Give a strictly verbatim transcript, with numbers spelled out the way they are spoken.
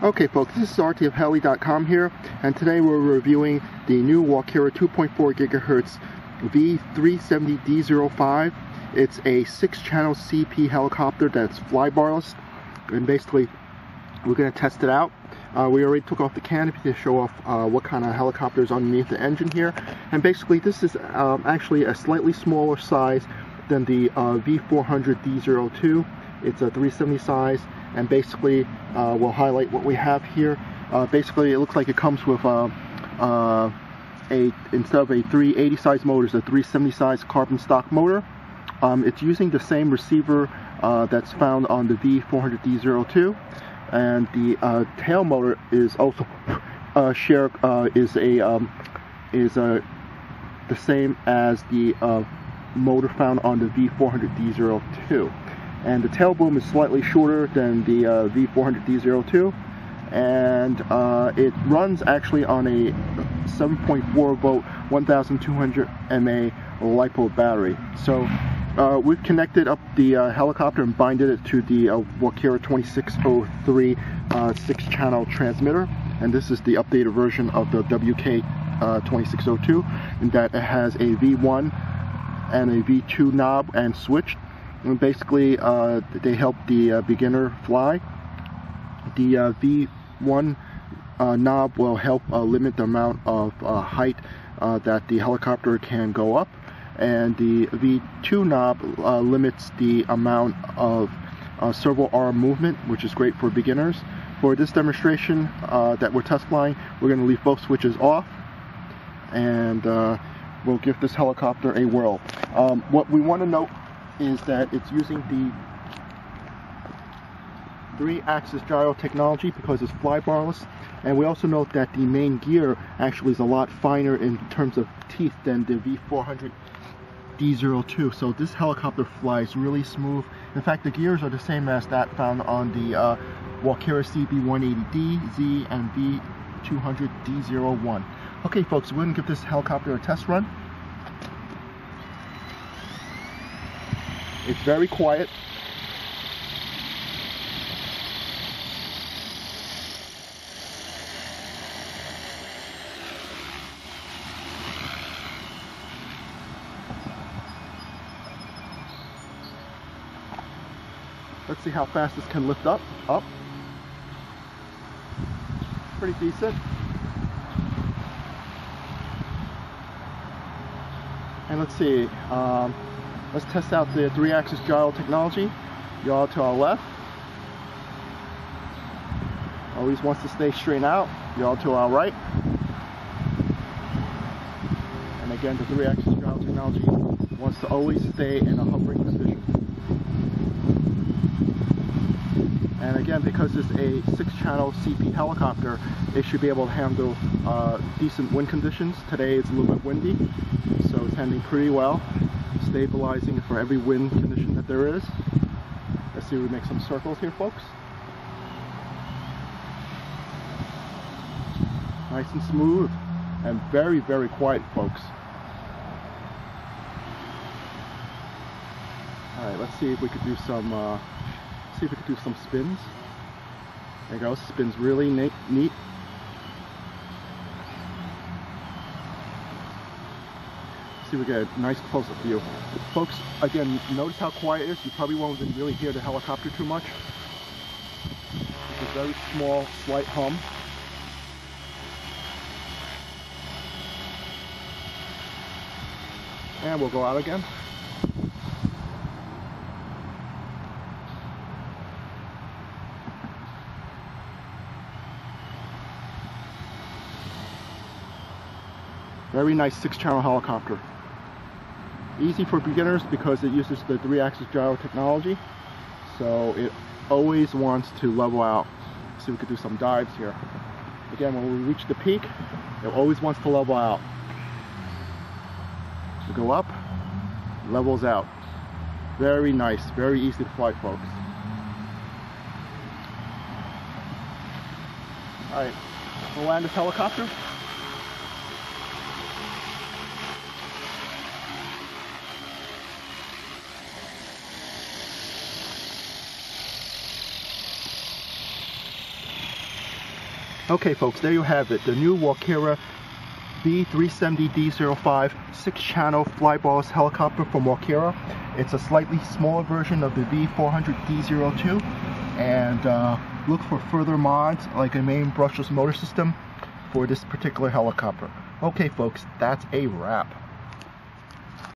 Okay folks, this is R T of Heli dot com here, and today we're reviewing the new Walkera two point four gigahertz V three seventy D zero five. It's a six channel C P helicopter that's flybarless, and basically we're going to test it out. Uh, we already took off the canopy to show off uh, what kind of helicopter is underneath the engine here, and basically this is um, actually a slightly smaller size than the uh, V four hundred D zero two. It's a three seventy size, and basically uh, we'll highlight what we have here. Uh, basically it looks like it comes with uh, uh, a instead of a three eighty size motor, it's a three seventy size carbon stock motor. Um, it's using the same receiver uh, that's found on the V four hundred D zero two, and the uh, tail motor is also uh, share uh, is a um, is a the same as the uh, motor found on the V four hundred D zero two. And the tail boom is slightly shorter than the uh, V four hundred D zero two, and uh, it runs actually on a seven point four volt twelve hundred milliamp hour LiPo battery. So uh, we've connected up the uh, helicopter and binded it to the uh, Walkera twenty-six oh three uh, six channel transmitter, and this is the updated version of the W K uh, twenty-six oh two, in that it has a V one and a V two knob and switch. And basically uh, they help the uh, beginner fly. The uh, V one uh, knob will help uh, limit the amount of uh, height uh, that the helicopter can go up, and the V two knob uh, limits the amount of uh, servo arm movement, which is great for beginners. For this demonstration uh, that we're test flying, we're going to leave both switches off, and uh, we'll give this helicopter a whirl. Um, what we want to note is that it's using the three axis gyro technology because it's flybarless, and we also note that the main gear actually is a lot finer in terms of teeth than the V four hundred D zero two, so this helicopter flies really smooth. In fact, the gears are the same as that found on the uh, Walkera C B one eighty D, Z, and V two hundred D zero one. Okay folks, we're going to give this helicopter a test run. It's very quiet. Let's see how fast this can lift up. Up. Pretty decent. And let's see. Um, Let's test out the three axis gyro technology. Yaw to our left. Always wants to stay straight out. Yaw to our right. And again, the three axis gyro technology wants to always stay in a hovering position. And again, because it's a six channel C P helicopter, it should be able to handle uh, decent wind conditions. Today it's a little bit windy, so it's handling pretty well. Stabilizing for every wind condition that there is. Let's see if we make some circles here, folks. Nice and smooth, and very, very quiet, folks. All right, let's see if we could do some. Uh, see if we could do some spins. There you go. Spins really neat. neat. See if we get a nice close-up view. Folks, again, notice how quiet it is. You probably won't even really hear the helicopter too much. It's a very small, slight hum. And we'll go out again. Very nice six channel helicopter. Easy for beginners because it uses the three axis gyro technology, so it always wants to level out. Let's see if we could do some dives here. Again, when we reach the peak, it always wants to level out. We go up, levels out. Very nice, very easy to fly, folks. Alright, we'll land this helicopter. Okay folks, there you have it, the new Walkera V three seventy D zero five six channel flyballs helicopter from Walkera. It's a slightly smaller version of the V four hundred D zero two, and uh, look for further mods like a main brushless motor system for this particular helicopter. Okay folks, that's a wrap.